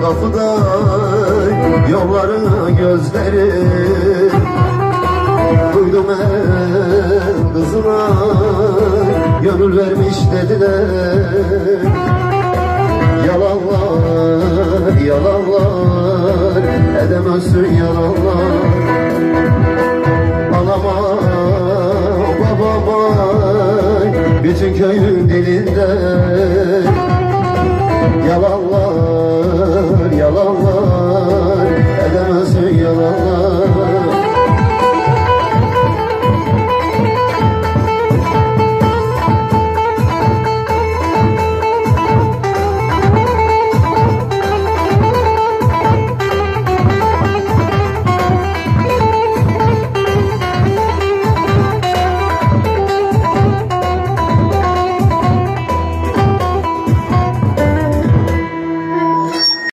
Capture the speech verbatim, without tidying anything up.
kapıda yollarını gözleri. Duydum el kızına gönül vermiş dediler. Yalanlar, yalanlar, edemezsin yalanlar. Anama, babama, bütün köyün dilinde. Yalanlar, yalanlar, edemezsin yalanlar.